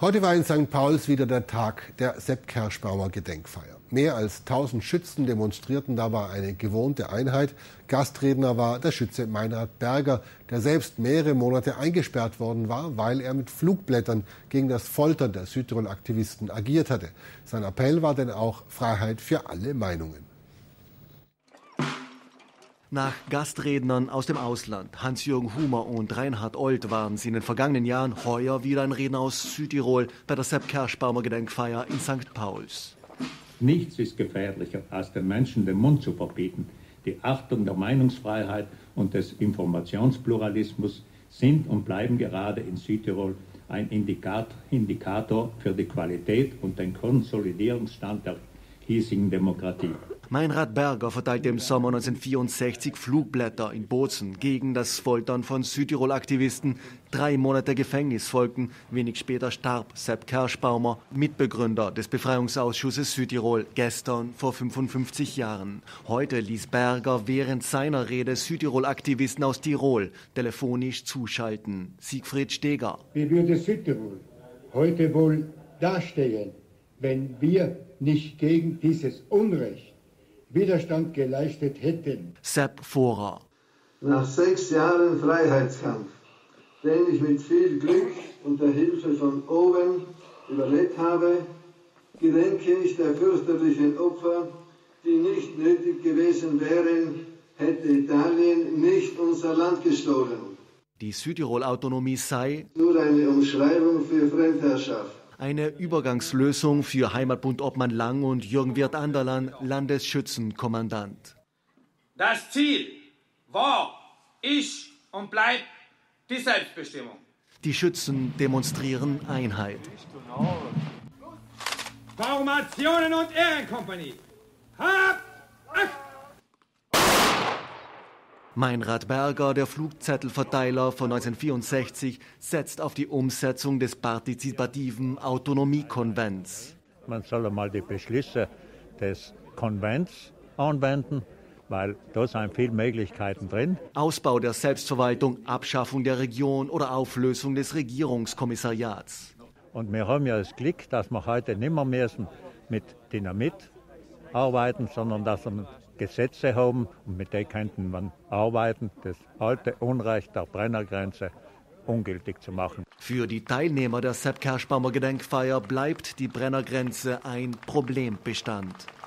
Heute war in St. Pauls wieder der Tag der Sepp Kerschbaumer Gedenkfeier. Mehr als 1000 Schützen demonstrierten, da war eine gewohnte Einheit. Gastredner war der Schütze Meinrad Berger, der selbst mehrere Monate eingesperrt worden war, weil er mit Flugblättern gegen das Foltern der Südtirol-Aktivisten agiert hatte. Sein Appell war denn auch Freiheit für alle Meinungen. Nach Gastrednern aus dem Ausland, Hans-Jürgen Humer und Reinhard Old, waren sie in den vergangenen Jahren heuer wieder ein Redner aus Südtirol bei der Sepp Kerschbaumer Gedenkfeier in St. Pauls. Nichts ist gefährlicher, als den Menschen den Mund zu verbieten. Die Achtung der Meinungsfreiheit und des Informationspluralismus sind und bleiben gerade in Südtirol ein Indikator für die Qualität und den Konsolidierungsstand der hiesigen Demokratie. Meinrad Berger verteilte im Sommer 1964 Flugblätter in Bozen gegen das Foltern von Südtirol-Aktivisten. 3 Monate Gefängnis folgten. Wenig später starb Sepp Kerschbaumer, Mitbegründer des Befreiungsausschusses Südtirol, gestern vor 55 Jahren. Heute ließ Berger während seiner Rede Südtirol-Aktivisten aus Tirol telefonisch zuschalten. Siegfried Steger. Wie würde Südtirol heute wohl dastehen, wenn wir nicht gegen dieses Unrecht Widerstand geleistet hätten? Sepp Vorer. Nach 6 Jahren Freiheitskampf, den ich mit viel Glück und der Hilfe von oben überlebt habe, gedenke ich der fürchterlichen Opfer, die nicht nötig gewesen wären, hätte Italien nicht unser Land gestohlen. Die Südtirol-Autonomie sei nur eine Umschreibung für Fremdherrschaft. Eine Übergangslösung für Heimatbund Obmann Lang und Jürgen Wirth-Anderlan, Landesschützenkommandant. Das Ziel war, ist und bleibt die Selbstbestimmung. Die Schützen demonstrieren Einheit. Formationen und Ehrenkompanie. Hab Acht! Meinrad Berger, der Flugzettelverteiler von 1964, setzt auf die Umsetzung des partizipativen Autonomiekonvents. Man soll einmal die Beschlüsse des Konvents anwenden, weil da sind viele Möglichkeiten drin. Ausbau der Selbstverwaltung, Abschaffung der Region oder Auflösung des Regierungskommissariats. Und wir haben ja das Glück, dass wir heute nicht mehr müssen mit Dynamit arbeiten, sondern dass wir Gesetze haben und mit denen könnten man arbeiten, das alte Unrecht der Brennergrenze ungültig zu machen. Für die Teilnehmer der Sepp Kerschbaumer Gedenkfeier bleibt die Brennergrenze ein Problembestand.